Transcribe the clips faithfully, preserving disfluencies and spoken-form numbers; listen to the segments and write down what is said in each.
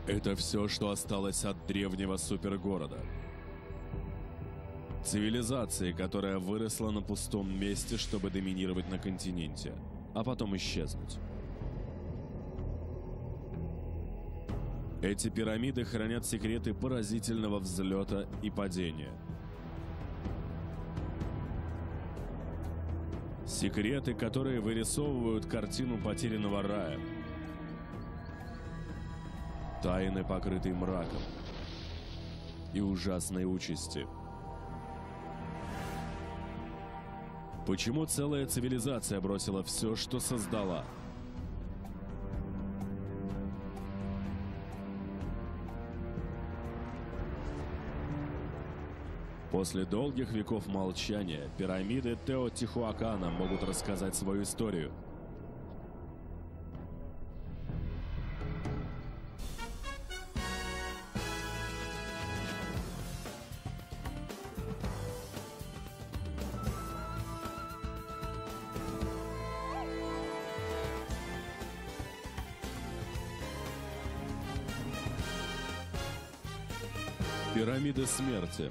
Это все, что осталось от древнего супергорода. Цивилизации, которая выросла на пустом месте, чтобы доминировать на континенте, а потом исчезнуть. Эти пирамиды хранят секреты поразительного взлета и падения. Секреты, которые вырисовывают картину потерянного рая. Тайны, покрытые мраком. И ужасной участи. Почему целая цивилизация бросила все, что создала? После долгих веков молчания пирамиды Теотихуакана могут рассказать свою историю. Пирамиды смерти.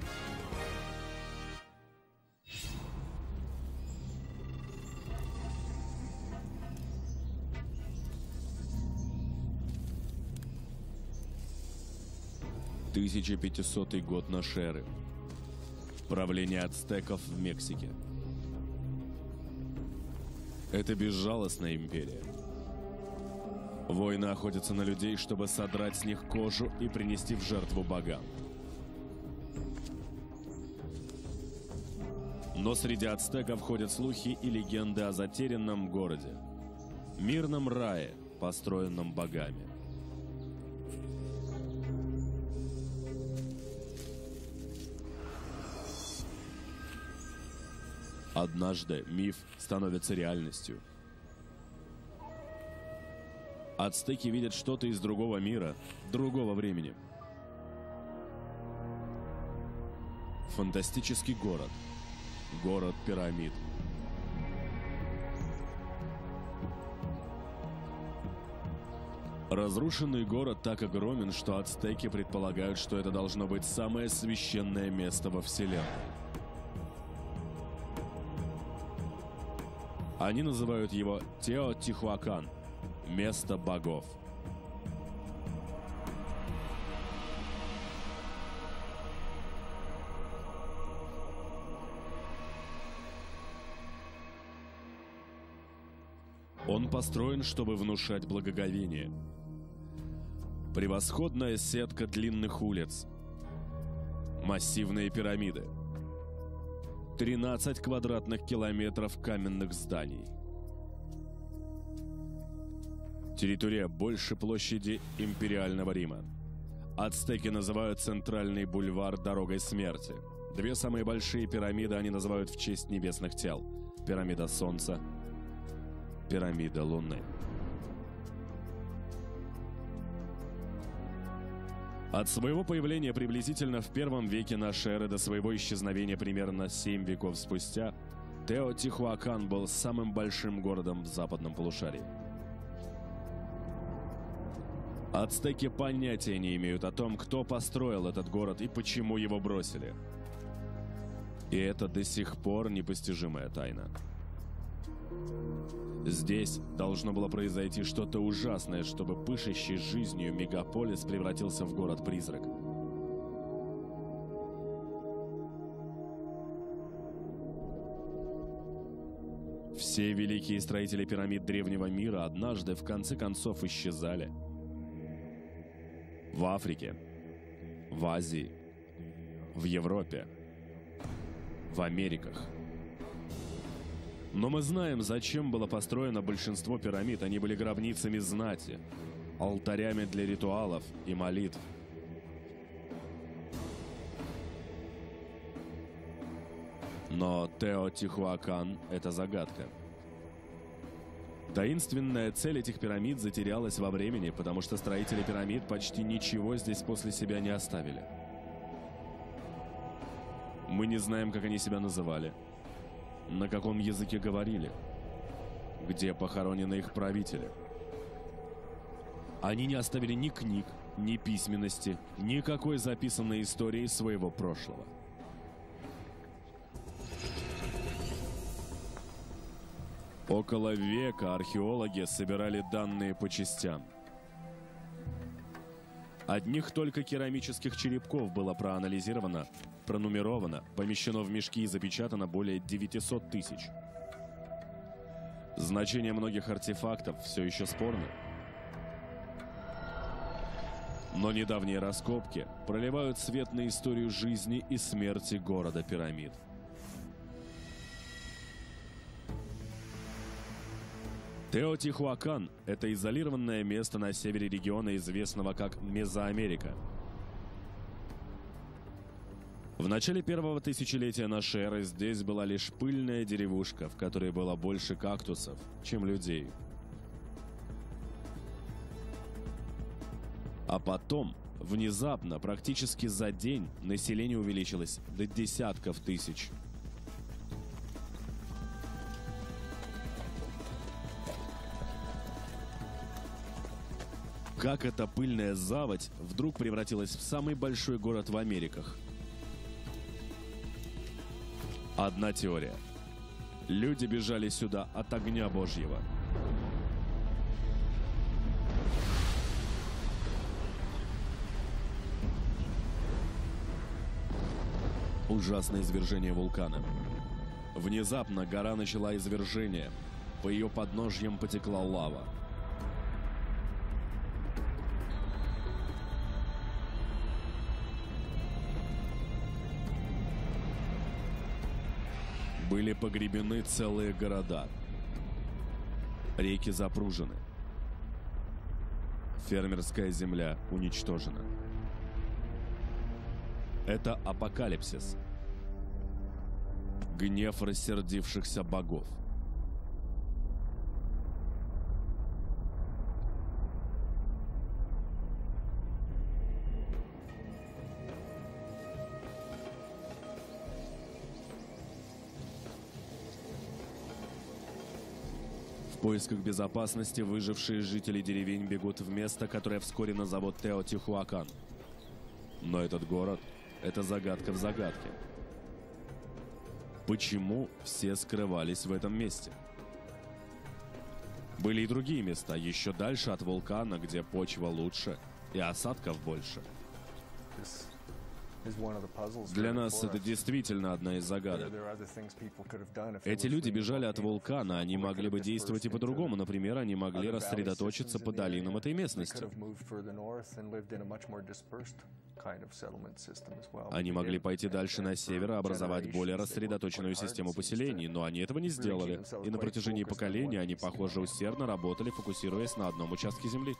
тысяча пятисотый год нашей эры. Правление ацтеков в Мексике. Это безжалостная империя. Воины охотятся на людей, чтобы содрать с них кожу и принести в жертву богам. Но среди ацтеков ходят слухи и легенды о затерянном городе, мирном рае, построенном богами. Однажды миф становится реальностью. Ацтеки видят что-то из другого мира, другого времени. Фантастический город. Город пирамид. Разрушенный город так огромен, что ацтеки предполагают, что это должно быть самое священное место во Вселенной. Они называют его Теотихуакан – место богов. Он построен, чтобы внушать благоговение. Превосходная сетка длинных улиц. Массивные пирамиды. тринадцать квадратных километров каменных зданий. Территория больше площади Империального Рима. Ацтеки называют центральный бульвар дорогой смерти. Две самые большие пирамиды они называют в честь небесных тел. Пирамида Солнца, пирамида Луны. От своего появления приблизительно в первом веке нашей эры до своего исчезновения примерно семь веков спустя, Теотихуакан был самым большим городом в западном полушарии. Ацтеки понятия не имеют о том, кто построил этот город и почему его бросили. И это до сих пор непостижимая тайна. Здесь должно было произойти что-то ужасное, чтобы пышущий жизнью мегаполис превратился в город-призрак. Все великие строители пирамид древнего мира однажды в конце концов исчезали. В Африке, в Азии, в Европе, в Америках. Но мы знаем, зачем было построено большинство пирамид. Они были гробницами знати, алтарями для ритуалов и молитв. Но Теотихуакан — это загадка. Таинственная цель этих пирамид затерялась во времени, потому что строители пирамид почти ничего здесь после себя не оставили. Мы не знаем, как они себя называли, на каком языке говорили, где похоронены их правители. Они не оставили ни книг, ни письменности, никакой записанной истории своего прошлого. Около века археологи собирали данные по частям. Одних только керамических черепков было проанализировано, пронумеровано, помещено в мешки и запечатано более девятисот тысяч. Значение многих артефактов все еще спорно. Но недавние раскопки проливают свет на историю жизни и смерти города пирамид. Теотихуакан – это изолированное место на севере региона, известного как Мезоамерика. В начале первого тысячелетия нашей эры здесь была лишь пыльная деревушка, в которой было больше кактусов, чем людей. А потом, внезапно, практически за день, население увеличилось до десятков тысяч. Как эта пыльная заводь вдруг превратилась в самый большой город в Америках? Одна теория. Люди бежали сюда от огня Божьего. Ужасное извержение вулкана. Внезапно гора начала извержение. По ее подножьям потекла лава. Были погребены целые города. Реки запружены. Фермерская земля уничтожена. Это апокалипсис. Гнев рассердившихся богов. В поисках безопасности выжившие жители деревень бегут в место, которое вскоре назовут Теотихуакан. Но этот город – это загадка в загадке. Почему все скрывались в этом месте? Были и другие места, еще дальше от вулкана, где почва лучше и осадков больше. Для нас это действительно одна из загадок. Эти люди бежали от вулкана, они могли бы действовать и по-другому. Например, они могли рассредоточиться по долинам этой местности. Они могли пойти дальше на север и образовать более рассредоточенную систему поселений, но они этого не сделали. И на протяжении поколений они, похоже, усердно работали, фокусируясь на одном участке земли.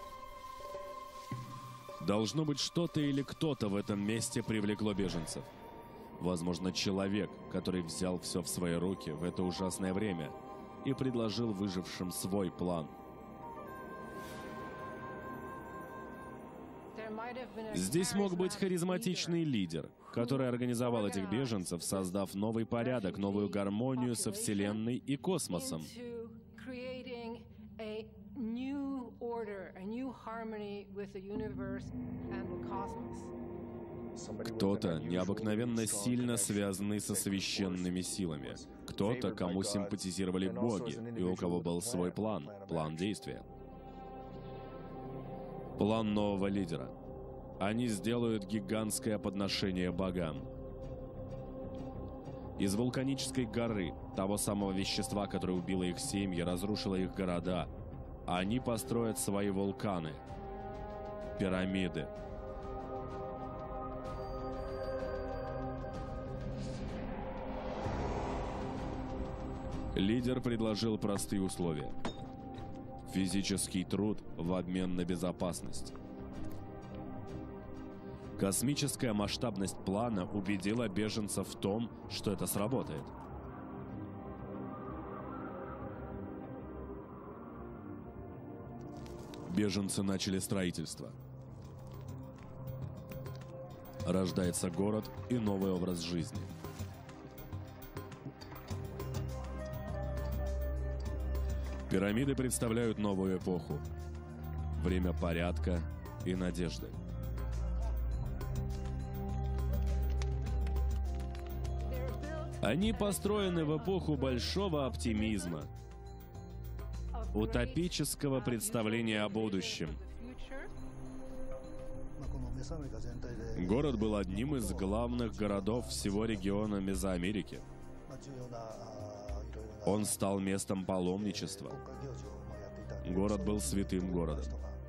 Должно быть, что-то или кто-то в этом месте привлекло беженцев. Возможно, человек, который взял все в свои руки в это ужасное время и предложил выжившим свой план. Здесь мог быть харизматичный лидер, который организовал этих беженцев, создав новый порядок, новую гармонию со Вселенной и космосом. Кто-то необыкновенно сильно связанный со священными силами. Кто-то, кому симпатизировали боги, и у кого был свой план, план действия. План нового лидера. Они сделают гигантское подношение богам. Из вулканической горы, того самого вещества, которое убило их семьи, разрушило их города, они построят свои вулканы, пирамиды. Лидер предложил простые условия. Физический труд в обмен на безопасность. Космическая масштабность плана убедила беженцев в том, что это сработает. Беженцы начали строительство. Рождается город и новый образ жизни. Пирамиды представляют новую эпоху. Время порядка и надежды. Они построены в эпоху большого оптимизма, утопического представления о будущем. Город был одним из главных городов всего региона Мезоамерики. Он стал местом паломничества. Город был святым городом.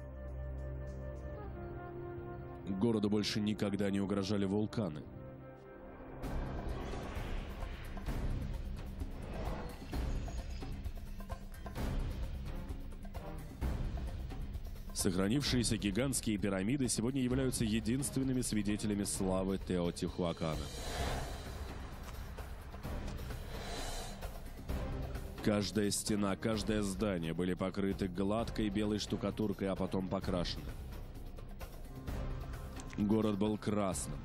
Городу больше никогда не угрожали вулканы. Сохранившиеся гигантские пирамиды сегодня являются единственными свидетелями славы Теотихуакана. Каждая стена, каждое здание были покрыты гладкой белой штукатуркой, а потом покрашены. Город был красным.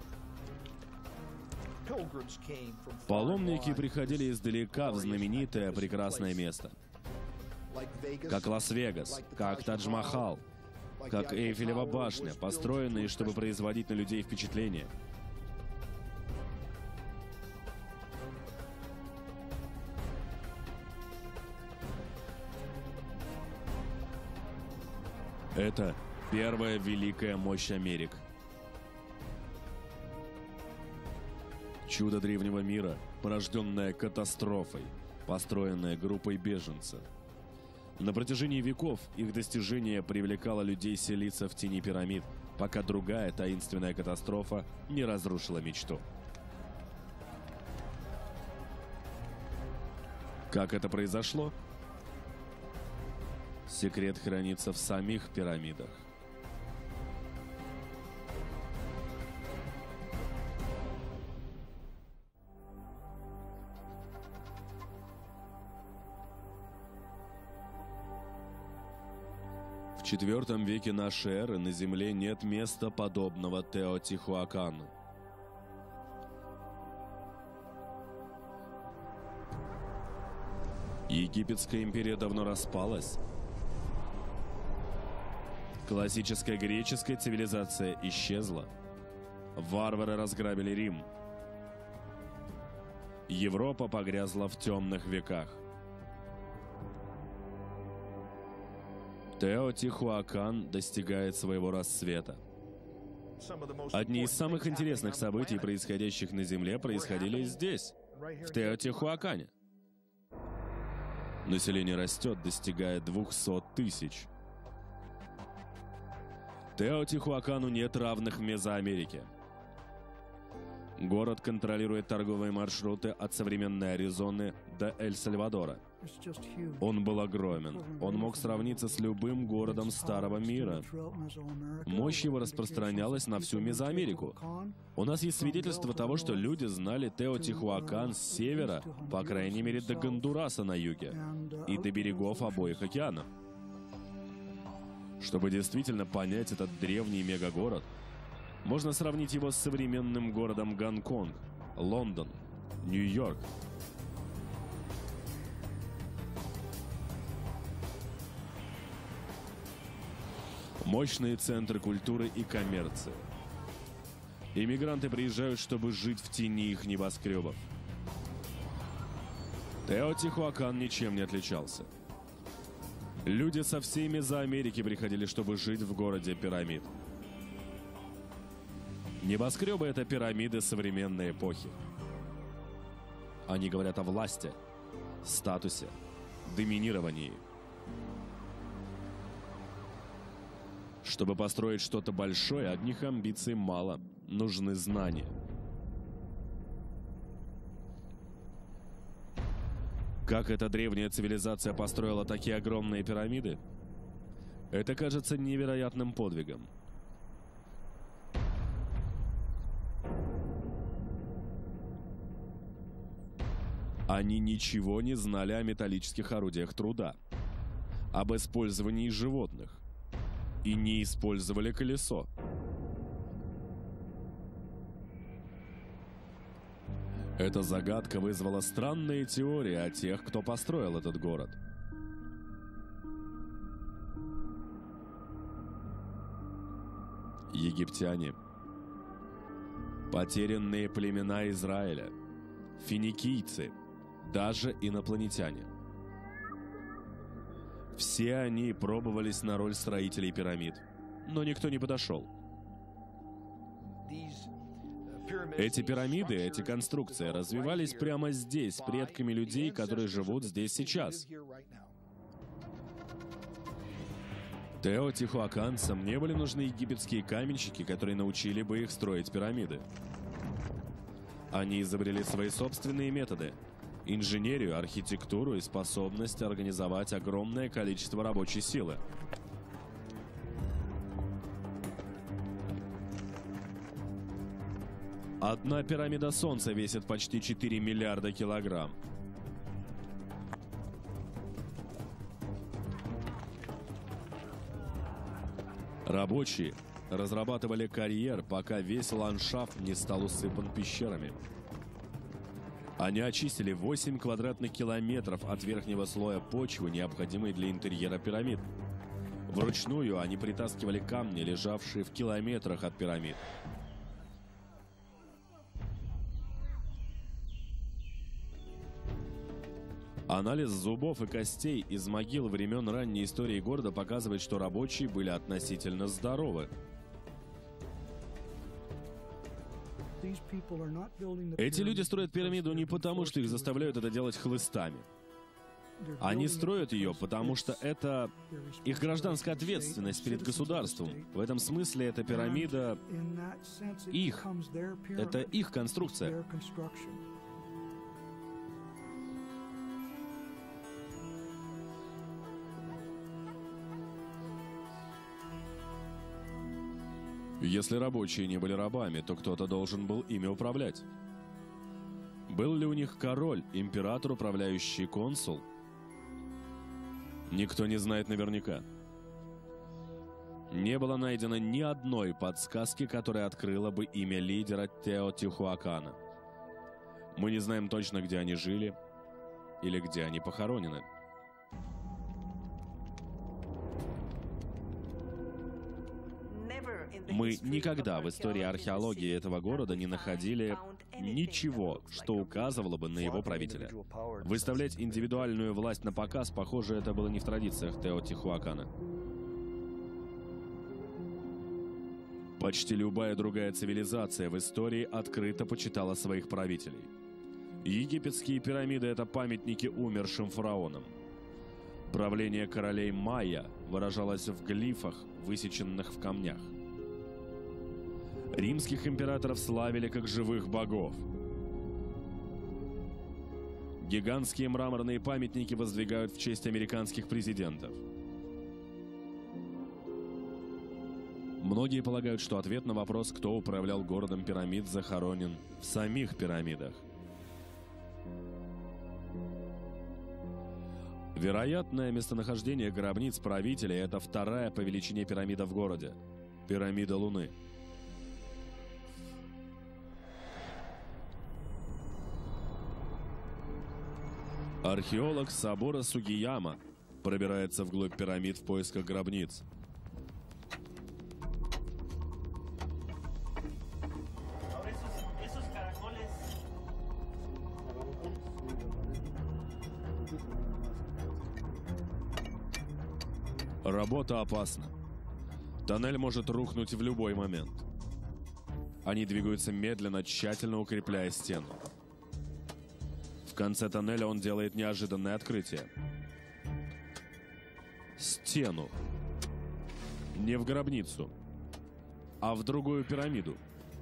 Паломники приходили издалека в знаменитое прекрасное место. Как Лас-Вегас, как Тадж-Махал, как Эйфелева башня, построенные, чтобы производить на людей впечатление. Это первая великая мощь Америк. Чудо древнего мира, порожденное катастрофой, построенное группой беженцев. На протяжении веков их достижение привлекало людей селиться в тени пирамид, пока другая таинственная катастрофа не разрушила мечту. Как это произошло? Секрет хранится в самих пирамидах. В четвертом веке нашей эры на Земле нет места, подобного Теотихуакану. Египетская империя давно распалась. Классическая греческая цивилизация исчезла. Варвары разграбили Рим. Европа погрязла в темных веках. Теотихуакан достигает своего расцвета. Одни из самых интересных событий, происходящих на Земле, происходили здесь, в Теотихуакане. Население растет, достигая двухсот тысяч. Теотихуакану нет равных в Мезоамерике. Город контролирует торговые маршруты от современной Аризоны до Эль-Сальвадора. Он был огромен. Он мог сравниться с любым городом Старого мира. Мощь его распространялась на всю Мезоамерику. У нас есть свидетельство того, что люди знали Теотихуакан с севера, по крайней мере, до Гондураса на юге, и до берегов обоих океанов. Чтобы действительно понять этот древний мегагород, можно сравнить его с современным городом Гонконг, Лондон, Нью-Йорк. Мощные центры культуры и коммерции. Иммигранты приезжают, чтобы жить в тени их небоскребов. Теотихуакан ничем не отличался. Люди со всей Мезоамерики приходили, чтобы жить в городе пирамид. Небоскребы — это пирамиды современной эпохи. Они говорят о власти, статусе, доминировании. Чтобы построить что-то большое, одних амбиций мало. Нужны знания. Как эта древняя цивилизация построила такие огромные пирамиды? Это кажется невероятным подвигом. Они ничего не знали о металлических орудиях труда, об использовании животных, и не использовали колесо. Эта загадка вызвала странные теории о тех, кто построил этот город. египтяне, потерянные племена Израиля, финикийцы, даже инопланетяне. Все они пробовались на роль строителей пирамид, но никто не подошел. Эти пирамиды, эти конструкции развивались прямо здесь, предками людей, которые живут здесь сейчас. Теотихуаканцам не были нужны египетские каменщики, которые научили бы их строить пирамиды. Они изобрели свои собственные методы — инженерию, архитектуру и способность организовать огромное количество рабочей силы. Одна пирамида Солнца весит почти четыре миллиарда килограмм. Рабочие разрабатывали карьер, пока весь ландшафт не стал усыпан пещерами. Они очистили восемь квадратных километров от верхнего слоя почвы, необходимой для интерьера пирамид. Вручную они притаскивали камни, лежавшие в километрах от пирамид. Анализ зубов и костей из могил времен ранней истории города показывает, что рабочие были относительно здоровы. Эти люди строят пирамиду не потому, что их заставляют это делать хлыстами. Они строят ее, потому что это их гражданская ответственность перед государством. В этом смысле эта пирамида их. Это их конструкция. Если рабочие не были рабами, то кто-то должен был ими управлять. Был ли у них король, император, управляющий, консул? Никто не знает наверняка. Не было найдено ни одной подсказки, которая открыла бы имя лидера Теотихуакана. Мы не знаем точно, где они жили или где они похоронены. Мы никогда в истории археологии этого города не находили ничего, что указывало бы на его правителя. Выставлять индивидуальную власть на показ, похоже, это было не в традициях Теотихуакана. Почти любая другая цивилизация в истории открыто почитала своих правителей. Египетские пирамиды — это памятники умершим фараонам. Правление королей майя выражалось в глифах, высеченных в камнях. Римских императоров славили как живых богов. Гигантские мраморные памятники воздвигают в честь американских президентов. Многие полагают, что ответ на вопрос, кто управлял городом пирамид, захоронен в самих пирамидах. Вероятное местонахождение гробниц правителей — это вторая по величине пирамида в городе — пирамида Луны. Археолог собора Сугияма пробирается вглубь пирамид в поисках гробниц. Работа опасна. Тоннель может рухнуть в любой момент. Они двигаются медленно, тщательно укрепляя стену. В конце тоннеля он делает неожиданное открытие. Стену. Не в гробницу, а в другую пирамиду.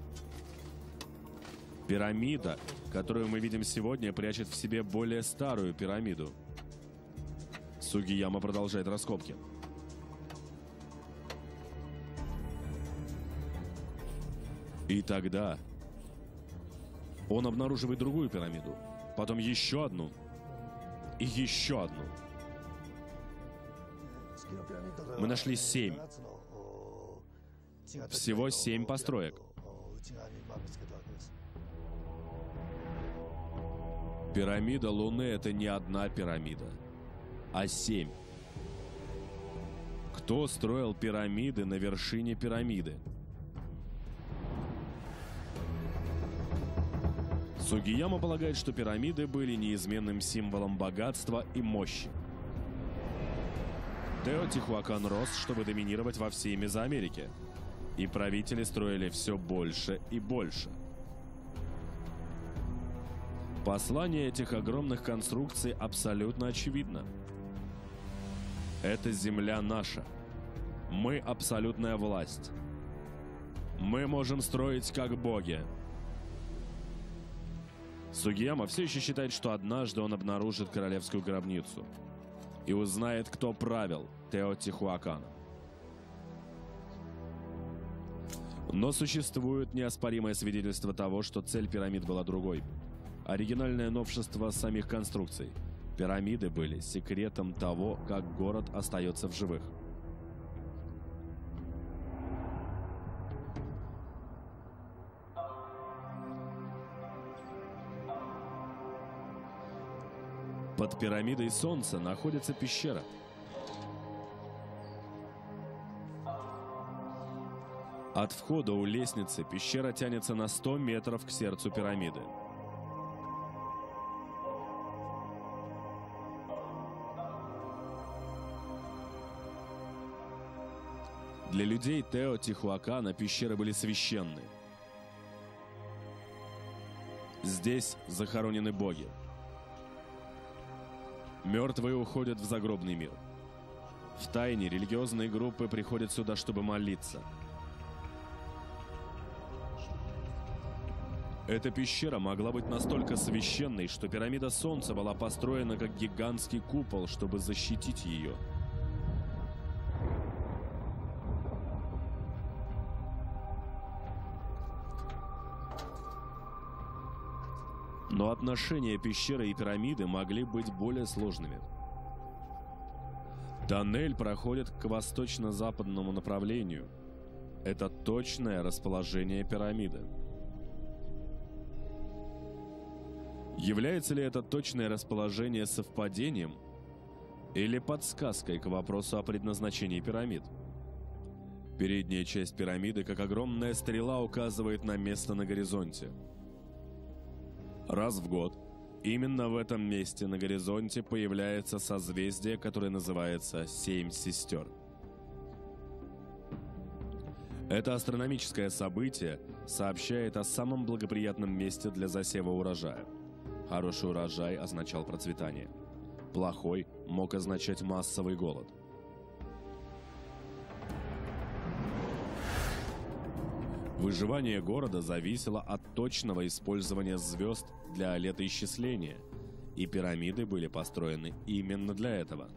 Пирамида, которую мы видим сегодня, прячет в себе более старую пирамиду. Сугияма продолжает раскопки. И тогда он обнаруживает другую пирамиду, потом еще одну и еще одну. Мы нашли семь. Всего семь построек. Пирамида Луны — это не одна пирамида, а семь. Кто строил пирамиды на вершине пирамиды? Сугияма полагает, что пирамиды были неизменным символом богатства и мощи. Теотихуакан рос, чтобы доминировать во всей Мезоамерике, и правители строили все больше и больше. Послание этих огромных конструкций абсолютно очевидно. Эта земля наша. Мы абсолютная власть. Мы можем строить как боги. Сугияма все еще считает, что однажды он обнаружит королевскую гробницу и узнает, кто правил Теотихуаканом. Но существует неоспоримое свидетельство того, что цель пирамид была другой. Оригинальное новшество самих конструкций. Пирамиды были секретом того, как город остается в живых. Под пирамидой Солнца находится пещера. От входа у лестницы пещера тянется на сто метров к сердцу пирамиды. Для людей Теотихуакана пещеры были священны. Здесь захоронены боги. Мертвые уходят в загробный мир. В тайне религиозные группы приходят сюда, чтобы молиться. Эта пещера могла быть настолько священной, что пирамида Солнца была построена как гигантский купол, чтобы защитить ее. Но отношения пещеры и пирамиды могли быть более сложными. Тоннель проходит к восточно-западному направлению. Это точное расположение пирамиды. Является ли это точное расположение совпадением или подсказкой к вопросу о предназначении пирамид? Передняя часть пирамиды, как огромная стрела, указывает на место на горизонте. Раз в год именно в этом месте на горизонте появляется созвездие, которое называется «Семь сестер». Это астрономическое событие сообщает о самом благоприятном месте для засева урожая. Хороший урожай означал процветание. Плохой мог означать массовый голод. Выживание города зависело от точного использования звезд для летоисчисления, и пирамиды были построены именно для этого.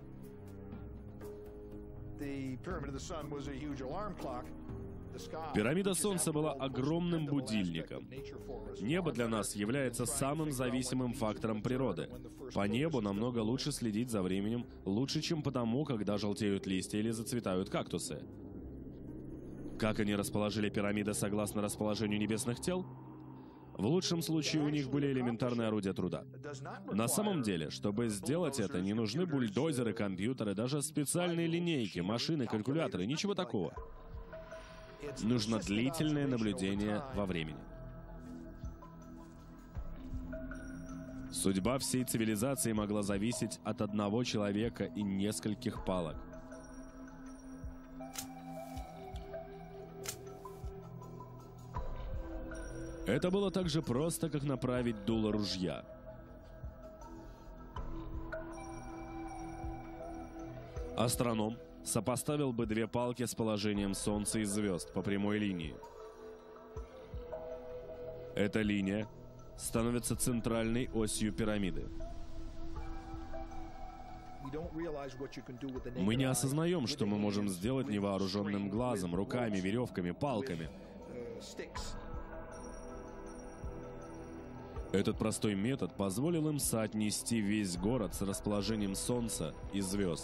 Пирамида Солнца была огромным будильником. Небо для нас является самым зависимым фактором природы. По небу намного лучше следить за временем, лучше, чем по тому, когда желтеют листья или зацветают кактусы. Как они расположили пирамиды согласно расположению небесных тел? В лучшем случае у них были элементарные орудия труда. На самом деле, чтобы сделать это, не нужны бульдозеры, компьютеры, даже специальные линейки, машины, калькуляторы, ничего такого. Нужно длительное наблюдение во времени. Судьба всей цивилизации могла зависеть от одного человека и нескольких палок. Это было так же просто, как направить дуло ружья. Астроном сопоставил бы две палки с положением Солнца и звезд по прямой линии. Эта линия становится центральной осью пирамиды. Мы не осознаем, что мы можем сделать невооруженным глазом, руками, веревками, палками. Этот простой метод позволил им соотнести весь город с расположением Солнца и звезд.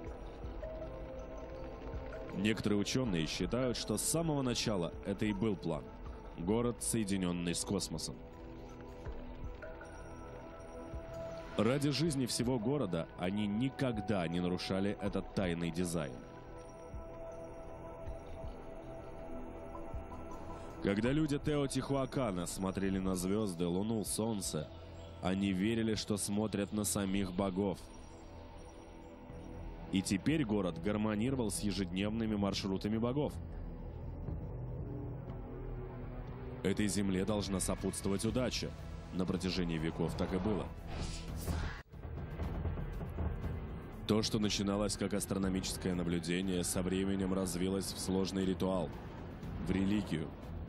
Некоторые ученые считают, что с самого начала это и был план. Город, соединенный с космосом. Ради жизни всего города они никогда не нарушали этот тайный дизайн. Когда люди Теотихуакана смотрели на звезды, луну, солнце, они верили, что смотрят на самих богов. И теперь город гармонировал с ежедневными маршрутами богов. Этой земле должна сопутствовать удача. На протяжении веков так и было. То, что начиналось как астрономическое наблюдение, со временем развилось в сложный ритуал, в религию.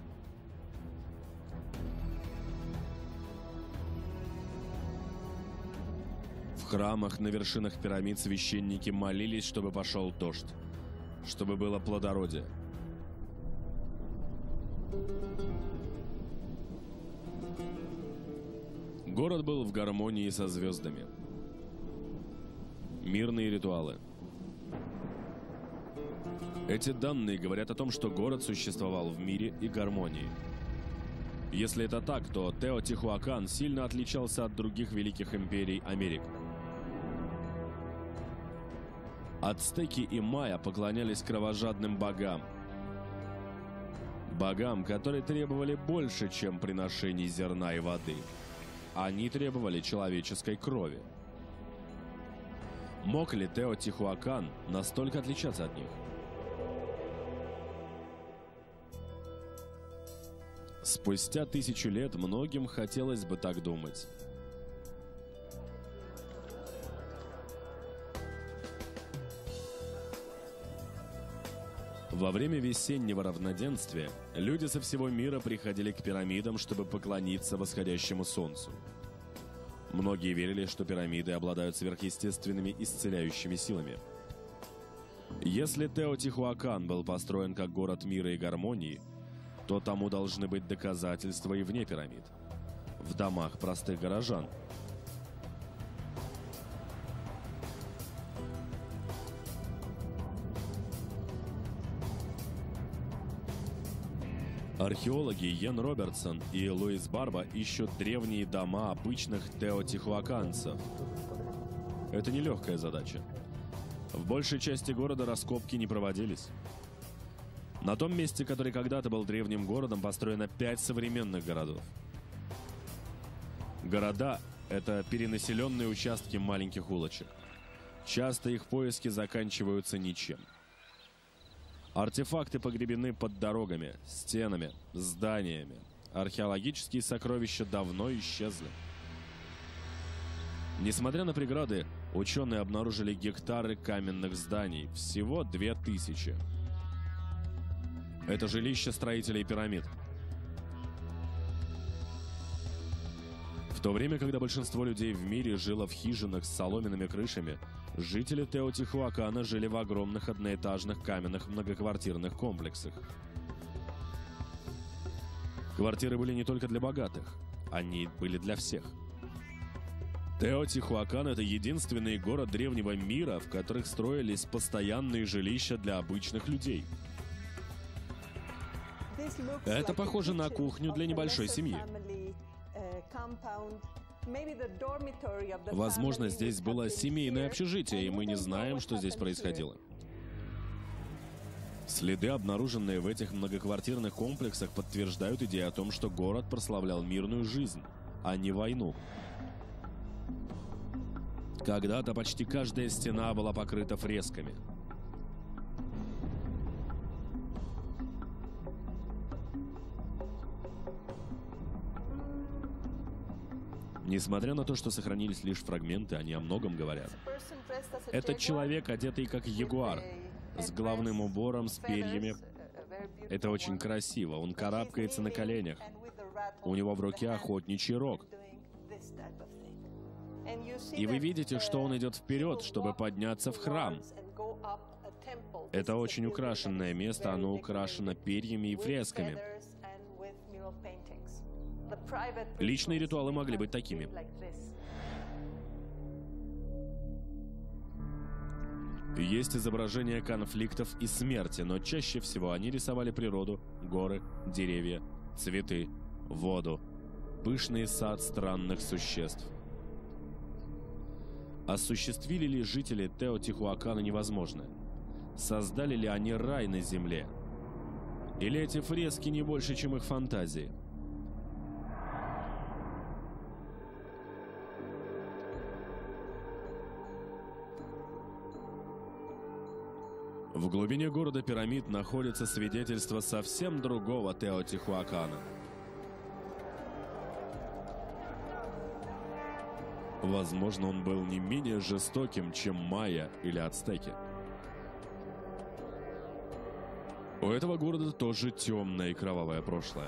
В храмах на вершинах пирамид священники молились, чтобы пошел дождь, чтобы было плодородие. Город был в гармонии со звездами. Мирные ритуалы. Эти данные говорят о том, что город существовал в мире и гармонии. Если это так, то Теотихуакан сильно отличался от других великих империй Америки. Ацтеки и майя поклонялись кровожадным богам. Богам, которые требовали больше, чем приношений зерна и воды. Они требовали человеческой крови. Мог ли Теотихуакан настолько отличаться от них? Спустя тысячу лет многим хотелось бы так думать. Во время весеннего равноденствия люди со всего мира приходили к пирамидам, чтобы поклониться восходящему солнцу. Многие верили, что пирамиды обладают сверхъестественными исцеляющими силами. Если Теотихуакан был построен как город мира и гармонии, то тому должны быть доказательства и вне пирамид, в домах простых горожан. Археологи Йен Робертсон и Луис Барба ищут древние дома обычных теотихуаканцев. Это нелегкая задача. В большей части города раскопки не проводились. На том месте, который когда-то был древним городом, построено пять современных городов. Города — это перенаселенные участки маленьких улочек. Часто их поиски заканчиваются ничем. Артефакты погребены под дорогами, стенами, зданиями. Археологические сокровища давно исчезли. Несмотря на преграды, ученые обнаружили гектары каменных зданий, всего две тысячи. Это жилища строителей пирамид. В то время, когда большинство людей в мире жило в хижинах с соломенными крышами, жители Теотихуакана жили в огромных одноэтажных каменных многоквартирных комплексах. Квартиры были не только для богатых, они были для всех. Теотихуакан — это единственный город древнего мира, в которых строились постоянные жилища для обычных людей. Это похоже на кухню для небольшой семьи. Возможно, здесь было семейное общежитие, и мы не знаем, что здесь происходило. Следы, обнаруженные в этих многоквартирных комплексах, подтверждают идею о том, что город прославлял мирную жизнь, а не войну. Когда-то почти каждая стена была покрыта фресками. Несмотря на то, что сохранились лишь фрагменты, они о многом говорят. Этот человек, одетый как ягуар, с головным убором, с перьями. Это очень красиво. Он карабкается на коленях. У него в руке охотничий рог. И вы видите, что он идет вперед, чтобы подняться в храм. Это очень украшенное место, оно украшено перьями и фресками. Личные ритуалы могли быть такими. Есть изображения конфликтов и смерти, но чаще всего они рисовали природу, горы, деревья, цветы, воду, пышный сад странных существ. Осуществили ли жители Теотихуакана невозможное? Создали ли они рай на земле? Или эти фрески не больше, чем их фантазии? В глубине города пирамид находится свидетельство совсем другого Теотихуакана. Возможно, он был не менее жестоким, чем майя или ацтеки. У этого города тоже темное и кровавое прошлое.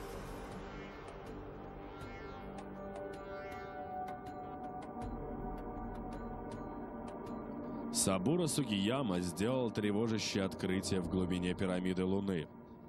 Сабура Сугияма сделал тревожащее открытие в глубине пирамиды Луны.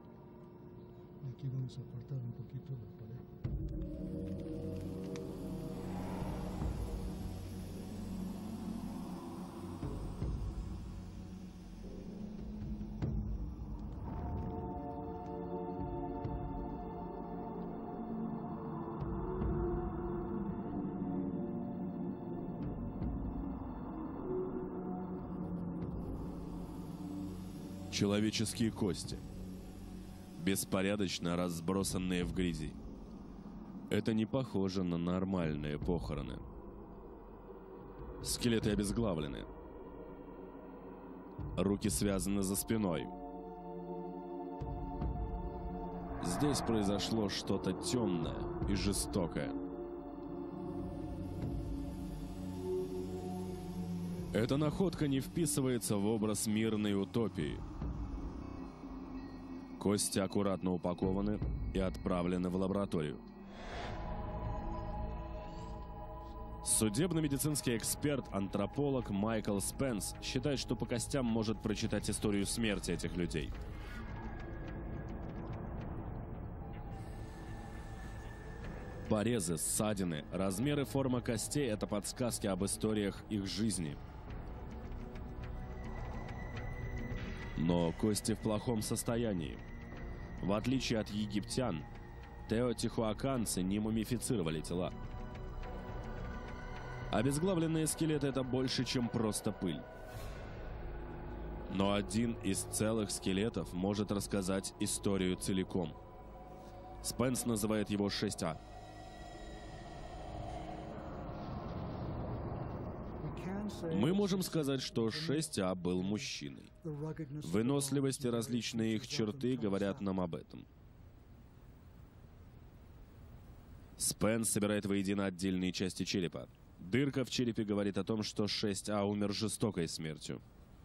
Человеческие кости, беспорядочно разбросанные в грязи. Это не похоже на нормальные похороны. Скелеты обезглавлены. Руки связаны за спиной. Здесь произошло что-то темное и жестокое. Эта находка не вписывается в образ мирной утопии. Кости аккуратно упакованы и отправлены в лабораторию. Судебно-медицинский эксперт-антрополог Майкл Спенс считает, что по костям может прочитать историю смерти этих людей. Порезы, ссадины, размеры, форма костей – это подсказки об историях их жизни. Но кости в плохом состоянии. В отличие от египтян, теотихуаканцы не мумифицировали тела. Обезглавленные скелеты – это больше, чем просто пыль. Но один из целых скелетов может рассказать историю целиком. Спенс называет его шесть А. Мы можем сказать, что шесть А был мужчиной. Выносливость и различные их черты говорят нам об этом. Спенс собирает воедино отдельные части черепа. Дырка в черепе говорит о том, что шесть А умер жестокой смертью.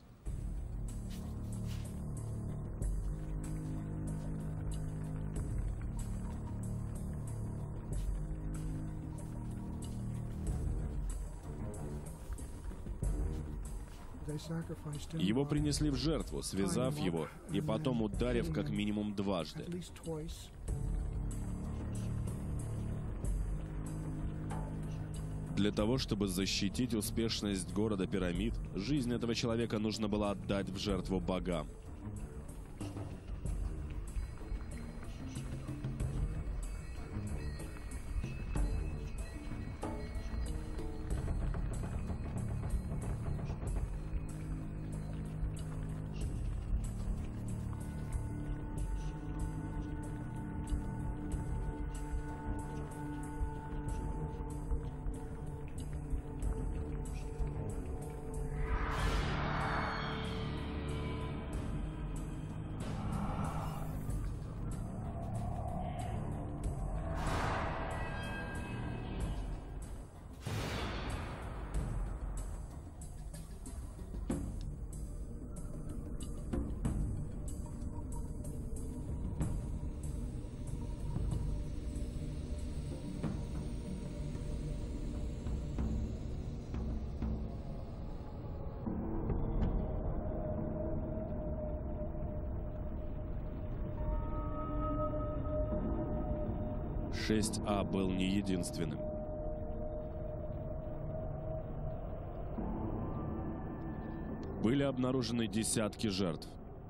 Его принесли в жертву, связав его и потом ударив как минимум дважды. Для того, чтобы защитить успешность города пирамид, жизнь этого человека нужно было отдать в жертву богам. шесть А был не единственным. Были обнаружены десятки жертв.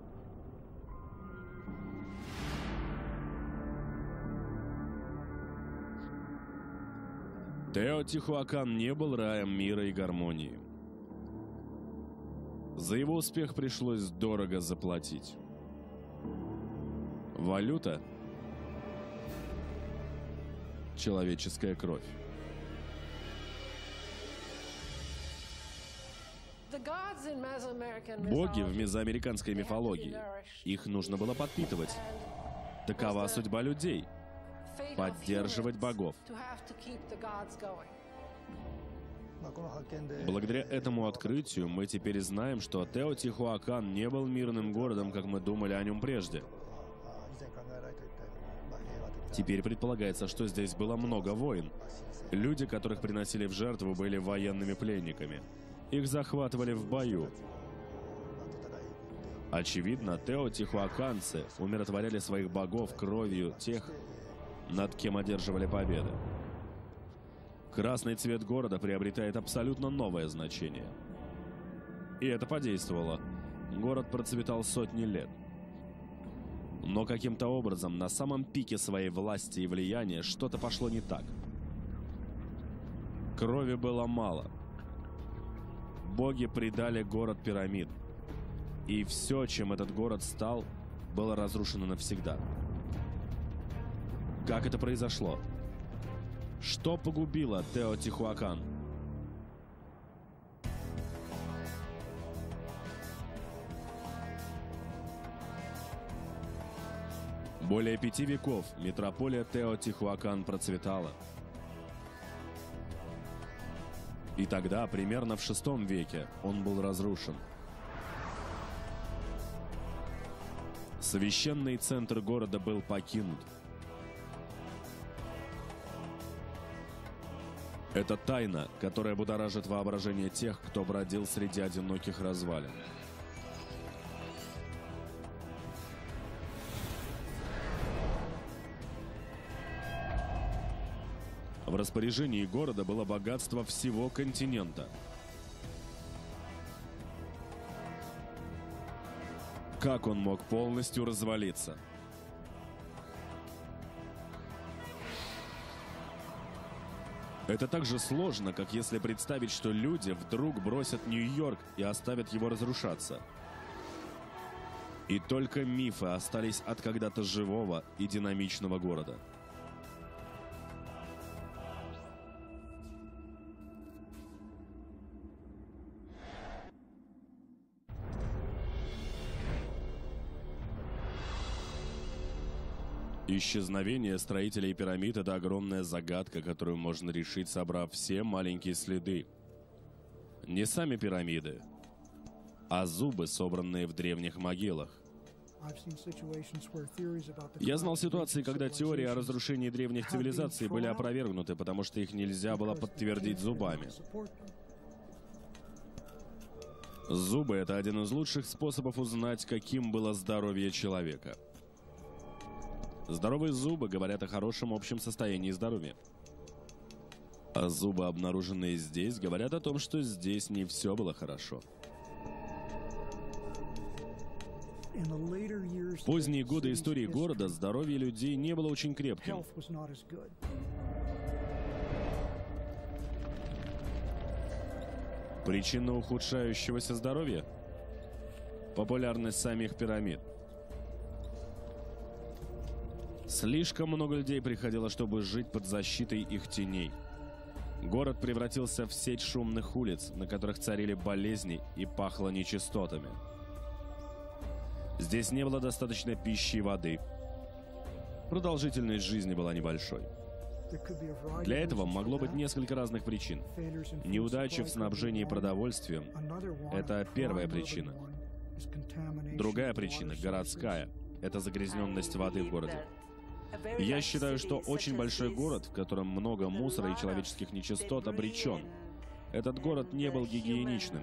Теотихуакан не был раем мира и гармонии. За его успех пришлось дорого заплатить. Валюта — человеческая кровь. Боги в мезоамериканской мифологии, их нужно было подпитывать. Такова судьба людей — поддерживать богов. Благодаря этому открытию мы теперь знаем, что Теотихуакан не был мирным городом, как мы думали о нем прежде. Теперь предполагается, что здесь было много войн. Люди, которых приносили в жертву, были военными пленниками. Их захватывали в бою. Очевидно, теотихуаканцы умиротворяли своих богов кровью тех, над кем одерживали победы. Красный цвет города приобретает абсолютно новое значение. И это подействовало. Город процветал сотни лет. Но каким-то образом на самом пике своей власти и влияния что-то пошло не так. Крови было мало. Боги предали город пирамид. И все, чем этот город стал, было разрушено навсегда. Как это произошло? Что погубило Теотихуакан? Более пяти веков метрополия Теотихуакан процветала. И тогда, примерно в шестом веке, он был разрушен. Священный центр города был покинут. Это тайна, которая будоражит воображение тех, кто бродил среди одиноких развалин. В распоряжении города было богатство всего континента. Как он мог полностью развалиться? Это так же сложно, как если представить, что люди вдруг бросят Нью-Йорк и оставят его разрушаться. И только мифы остались от когда-то живого и динамичного города. Исчезновение строителей пирамид — это огромная загадка, которую можно решить, собрав все маленькие следы. Не сами пирамиды, а зубы, собранные в древних могилах. Я знал ситуации, когда теории о разрушении древних цивилизаций были опровергнуты, потому что их нельзя было подтвердить зубами. Зубы — это один из лучших способов узнать, каким было здоровье человека. Здоровые зубы говорят о хорошем общем состоянии здоровья. А зубы, обнаруженные здесь, говорят о том, что здесь не все было хорошо. В поздние годы истории города здоровье людей не было очень крепким. Причина ухудшающегося здоровья? Популярность самих пирамид. Слишком много людей приходило, чтобы жить под защитой их теней. Город превратился в сеть шумных улиц, на которых царили болезни и пахло нечистотами. Здесь не было достаточно пищи и воды. Продолжительность жизни была небольшой. Для этого могло быть несколько разных причин. Неудачи в снабжении продовольствием – это первая причина. Другая причина – городская – это загрязненность воды в городе. Я считаю, что очень большой город, в котором много мусора и человеческих нечистот, обречен. Этот город не был гигиеничным.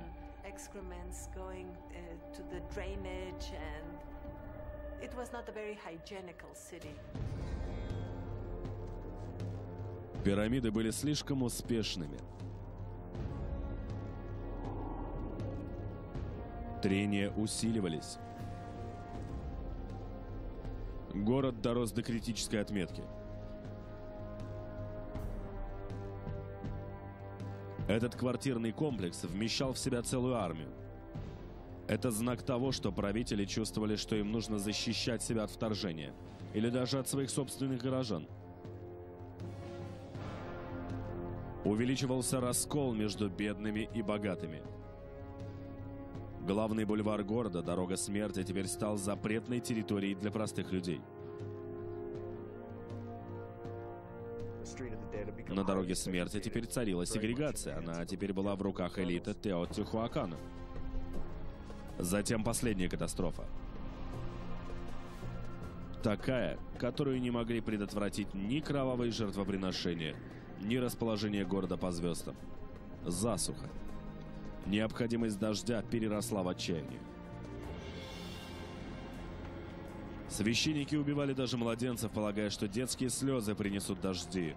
Пирамиды были слишком успешными. Трения усиливались. Город дорос до критической отметки. Этот квартирный комплекс вмещал в себя целую армию. Это знак того, что правители чувствовали, что им нужно защищать себя от вторжения, или даже от своих собственных горожан. Увеличивался раскол между бедными и богатыми. Главный бульвар города, дорога смерти, теперь стал запретной территорией для простых людей. На дороге смерти теперь царила сегрегация, она теперь была в руках элиты Теотихуакана. Затем последняя катастрофа. Такая, которую не могли предотвратить ни кровавые жертвоприношения, ни расположение города по звездам. Засуха. Необходимость дождя переросла в отчаяние. Священники убивали даже младенцев, полагая, что детские слезы принесут дожди.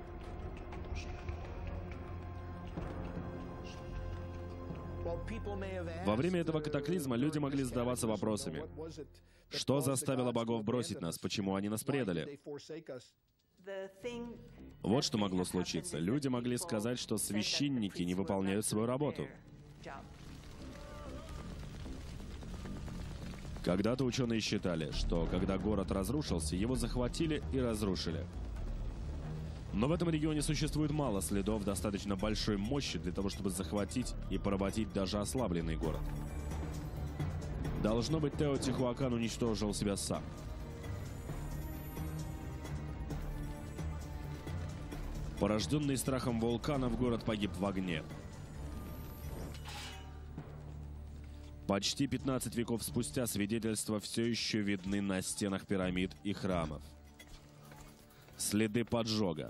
Во время этого катаклизма люди могли задаваться вопросами. Что заставило богов бросить нас? Почему они нас предали? Вот что могло случиться. Люди могли сказать, что священники не выполняют свою работу. Когда-то ученые считали, что когда город разрушился, его захватили и разрушили. Но в этом регионе существует мало следов достаточно большой мощи для того, чтобы захватить и поработить даже ослабленный город. Должно быть, Теотихуакан уничтожил себя сам. Порожденный страхом вулканов, город погиб в огне. Почти пятнадцать веков спустя свидетельства все еще видны на стенах пирамид и храмов. Следы поджога.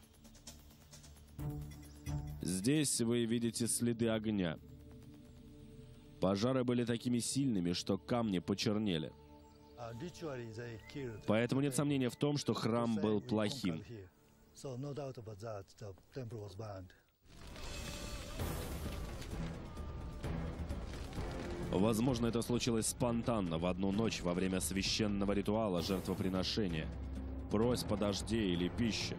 Здесь вы видите следы огня. Пожары были такими сильными, что камни почернели. Поэтому нет сомнения в том, что храм был плохим. Возможно, это случилось спонтанно в одну ночь во время священного ритуала жертвоприношения, просьб о дожде или пище.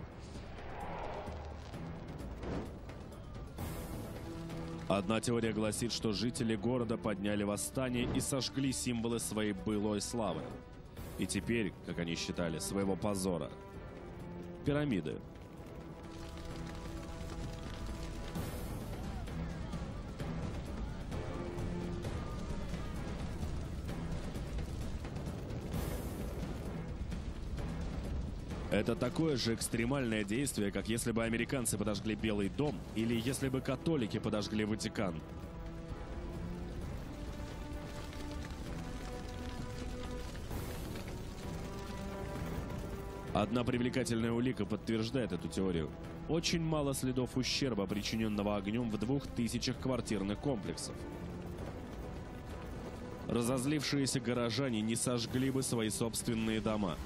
Одна теория гласит, что жители города подняли восстание и сожгли символы своей былой славы. И теперь, как они считали, своего позора. Пирамиды. Это такое же экстремальное действие, как если бы американцы подожгли Белый дом или если бы католики подожгли Ватикан. Одна привлекательная улика подтверждает эту теорию. Очень мало следов ущерба, причиненного огнем в двух тысячах квартирных комплексов. Разозлившиеся горожане не сожгли бы свои собственные дома.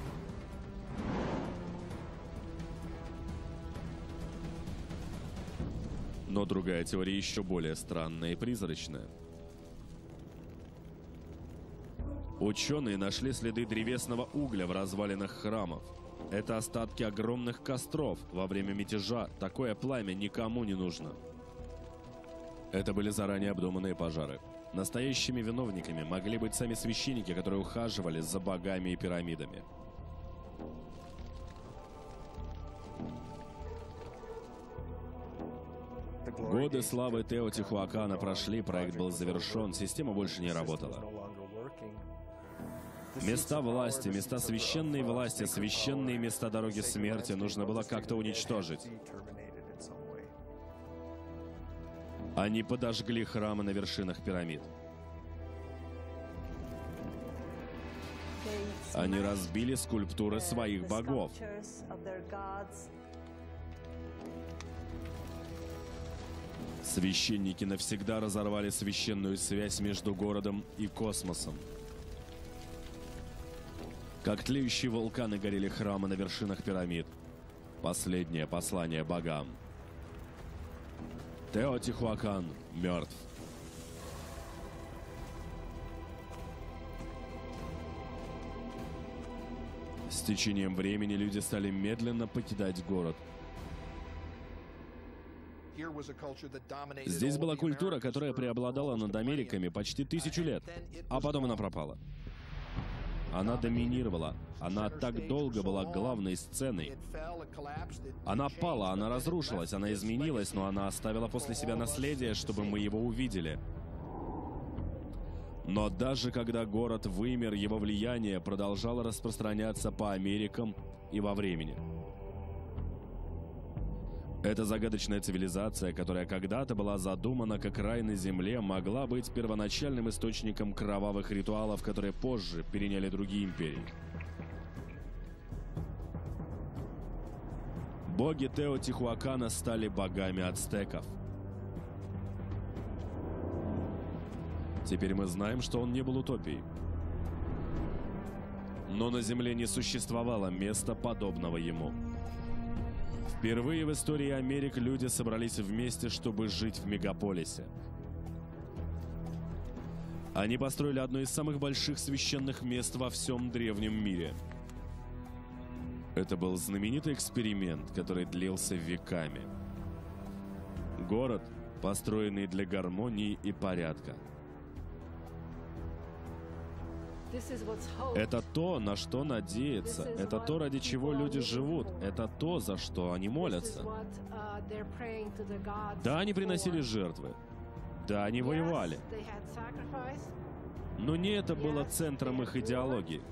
Но другая теория еще более странная и призрачная. Ученые нашли следы древесного угля в развалинах храмов. Это остатки огромных костров во время мятежа. Такое пламя никому не нужно. Это были заранее обдуманные пожары. Настоящими виновниками могли быть сами священники, которые ухаживали за богами и пирамидами. Годы славы Теотихуакана прошли, проект был завершен, система больше не работала. Места власти, места священной власти, священные места дороги смерти нужно было как-то уничтожить. Они подожгли храмы на вершинах пирамид. Они разбили скульптуры своих богов. Священники навсегда разорвали священную связь между городом и космосом. Как тлеющие вулканы горели храмы на вершинах пирамид. Последнее послание богам. Теотихуакан мертв. С течением времени люди стали медленно покидать город. Здесь была культура, которая преобладала над Америками почти тысячу лет, а потом она пропала. Она доминировала. Она так долго была главной сценой. Она пала, она разрушилась, она изменилась, но она оставила после себя наследие, чтобы мы его увидели. Но даже когда город вымер, его влияние продолжало распространяться по Америкам и во времени. Эта загадочная цивилизация, которая когда-то была задумана как рай на земле, могла быть первоначальным источником кровавых ритуалов, которые позже переняли другие империи. Боги Теотихуакана стали богами ацтеков. Теперь мы знаем, что он не был утопией. Но на Земле не существовало места, подобного ему. Впервые в истории Америк люди собрались вместе, чтобы жить в мегаполисе. Они построили одно из самых больших священных мест во всем древнем мире. Это был знаменитый эксперимент, который длился веками. Город, построенный для гармонии и порядка. Это то, на что надеются. Это то, ради чего люди живут. Это то, за что они молятся. Да, они приносили жертвы. Да, они воевали. Но не это было центром их идеологии.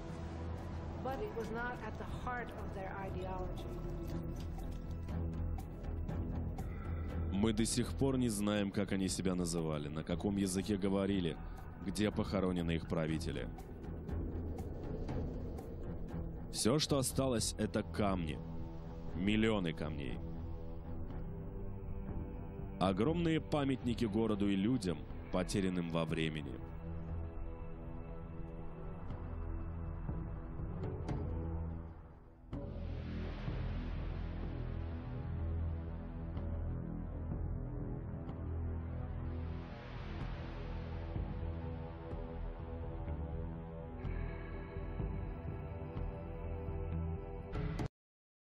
Мы до сих пор не знаем, как они себя называли, на каком языке говорили, где похоронены их правители. Все, что осталось, это камни. Миллионы камней. Огромные памятники городу и людям, потерянным во времени.